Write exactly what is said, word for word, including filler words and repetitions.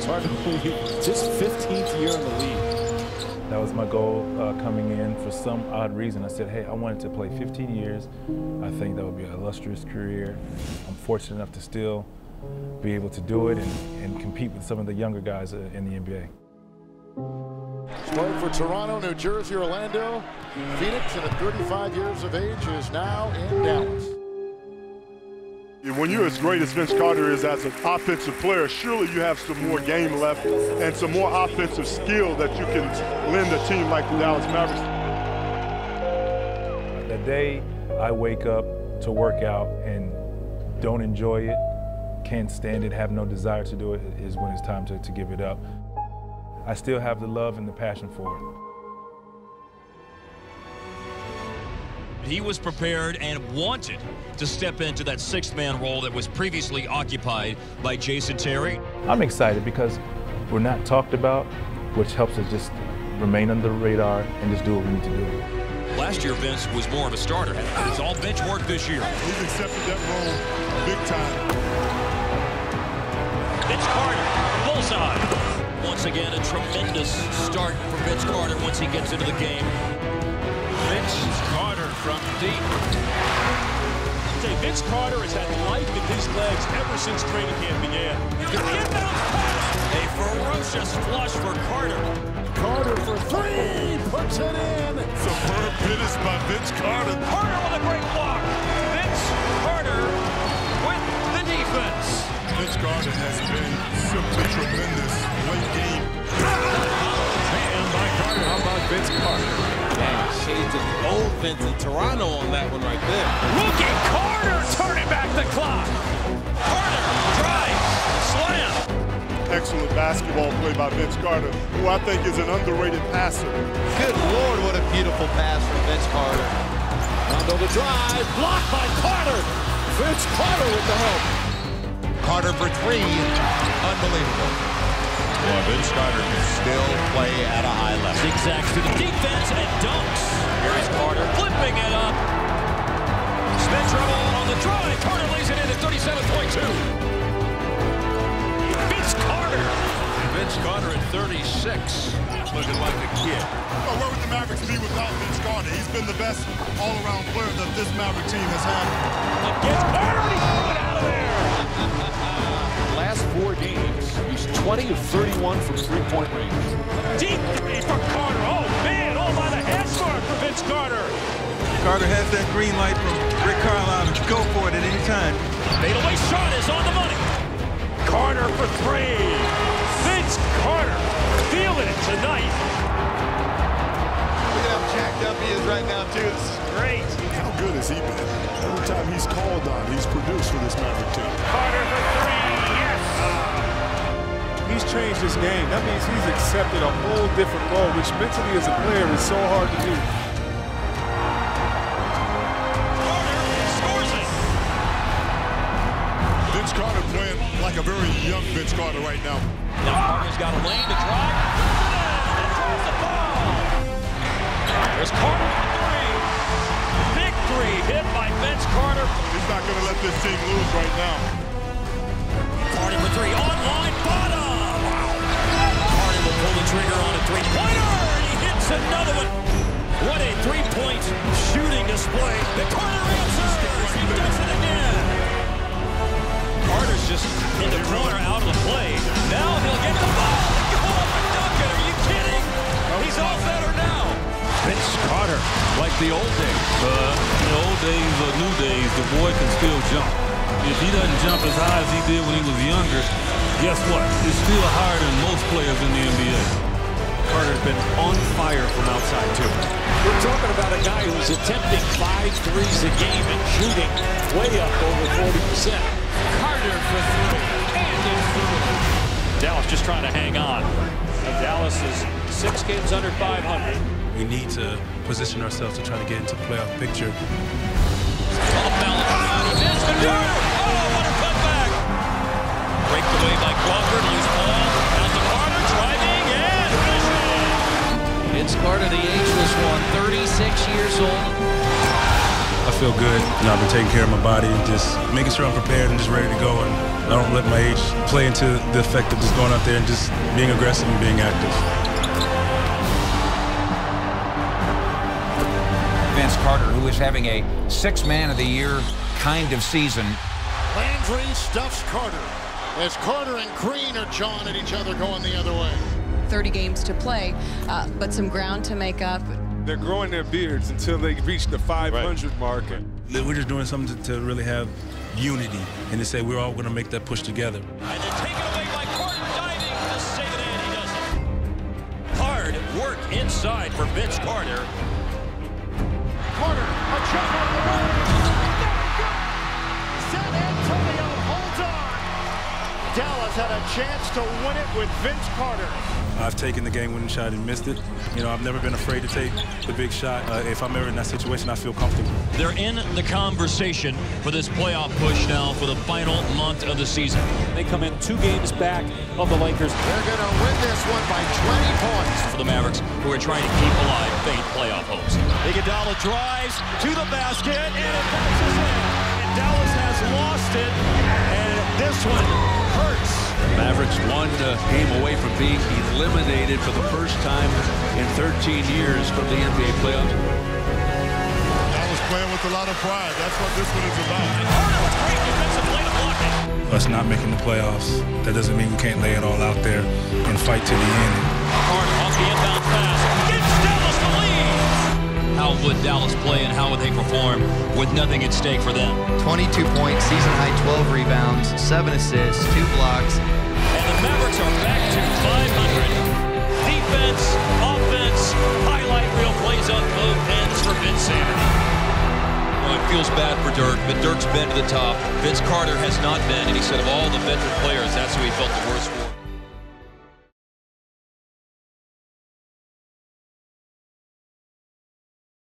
hard to believe. Just fifteenth year in the league. That was my goal uh, coming in. For some odd reason, I said, hey, I wanted to play fifteen years. I think that would be an illustrious career. I'm fortunate enough to still be able to do it and, and compete with some of the younger guys uh, in the N B A. Played for Toronto, New Jersey, Orlando, Phoenix, and at thirty-five years of age is now in Dallas. When you're as great as Vince Carter is as an offensive player, surely you have some more game left and some more offensive skill that you can lend a team like the Dallas Mavericks. The day I wake up to work out and don't enjoy it, can't stand it, have no desire to do it, is when it's time to, to give it up. I still have the love and the passion for it. He was prepared and wanted to step into that sixth-man role that was previously occupied by Jason Terry. I'm excited because we're not talked about, which helps us just remain under the radar and just do what we need to do. Last year, Vince was more of a starter. It's all bench work this year. He's accepted that role big time. Vince Carter, bullseye. Once again, a tremendous start for Vince Carter once he gets into the game. Vince Carter from deep. Say, Vince Carter has had life in his legs ever since training camp began. A ferocious flush for Carter. Carter for three, puts it in. Superb finish by Vince Carter. Carter with a great block. Vince Carter with the defense. Vince Carter has been simply tremendous late game. And by Carter. How about Vince Carter? Dang, shades of the old Vince in Toronto on that one right there. Rookie Carter turning back the clock. Carter drives, slam. Excellent basketball play by Vince Carter, who I think is an underrated passer. Good Lord, what a beautiful pass from Vince Carter. Rondo the drive, blocked by Carter. Vince Carter with the help. Carter for three, unbelievable. Yeah, Vince Carter can still play at a high level. Zigzags to the defense and dunks. Here is Carter flipping it up. Spin trouble on the drive. Carter lays it in at thirty-seven point two. Vince Carter. Vince Carter at thirty-six, looking like a kid. Oh, where would the Mavericks be without Vince Carter? He's been the best all-around player that this Maverick team has had. Against Carter, he threw it out of there. Last four games, he's twenty of thirty-one from three-point range. Deep three for Carter. Oh, man, all by the head start for Vince Carter. Carter has that green light from Rick Carlisle to go for it at any time. Fadeaway shot is on the money. Carter for three. Vince Carter feeling it tonight. Look at how jacked up he is right now, too. This is great. How good has he been? Every time he's called on, he's produced for this Maverick team. Carter for three. Yes. He's changed his game. That means he's accepted a whole different role, which mentally as a player is so hard to do. Carter scores it. Vince Carter playing like a very young Vince Carter right now. Now Carter's got a lane to drive. And throws the ball. There's Carter for three. Victory hit by Vince Carter. He's not going to let this team lose right now. Carter for three. Online bottom. Wow. Carter will pull the trigger on a three-pointer. And he hits another one. What a three-point shooting display. The Carter answers. He does it again. Carter's just in the corner out of the play. Now he'll get the ball and go up and dunk it. Are you kidding? He's all better now. Vince Carter, like the old days. Uh, in the old days or new days, the boy can still jump. If he doesn't jump as high as he did when he was younger, guess what? He's still higher than most players in the N B A. Carter's been on fire from outside, too. We're talking about a guy who's attempting five threes a game and shooting way up over forty percent. Carter for three. And it's through. Dallas just trying to hang on. Dallas is six games under five hundred. We need to position ourselves to try to get into the playoff picture. Off balance. He missed the Carter. Oh, what a cutback. Break away by Crawford. Loose ball. Down to Carter. Driving and finishing. Vince Carter, the ageless one, thirty-six years old. I feel good. You know, I've been taking care of my body and just making sure I'm prepared and just ready to go. And I don't let my age play into the effect of just going out there and just being aggressive and being active. Vince Carter, who is having a six-man of the year kind of season. Landry stuffs Carter as Carter and Green are jawing at each other going the other way. thirty games to play, uh, but some ground to make up. They're growing their beards until they reach the five hundred right. mark. We're just doing something to, to really have unity and to say we're all going to make that push together. And then taken away by Carter, diving to save it, and he does it. Hard work inside for Vince Carter. Carter, a jump on the way. San Antonio holds on. Dallas had a chance to win it with Vince Carter. I've taken the game-winning shot and missed it. You know, I've never been afraid to take the big shot. Uh, if I'm ever in that situation, I feel comfortable. They're in the conversation for this playoff push now for the final month of the season. They come in two games back of the Lakers. They're going to win this one by twenty points. For the Mavericks, who are trying to keep alive faint playoff hopes. Iguodala drives to the basket, and it bounces in. And Dallas has lost it, and this one hurts. Mavericks one uh, game away from being eliminated for the first time in thirteen years from the N B A playoffs. Dallas playing with a lot of pride. That's what this one is about. Carter with great defensive play to block it. Us not making the playoffs, that doesn't mean we can't lay it all out there and fight to the end. Carter off the inbound pass. Gives Dallas the lead. How would Dallas play and how would they perform with nothing at stake for them? twenty-two points, season high twelve rebounds, seven assists, two blocks. And the Mavericks are back to five hundred. Defense, offense, highlight reel plays on both ends for Vince Sanity. Well, it feels bad for Dirk, but Dirk's been to the top. Vince Carter has not been, and he said of all the veteran players, that's who he felt the worst for.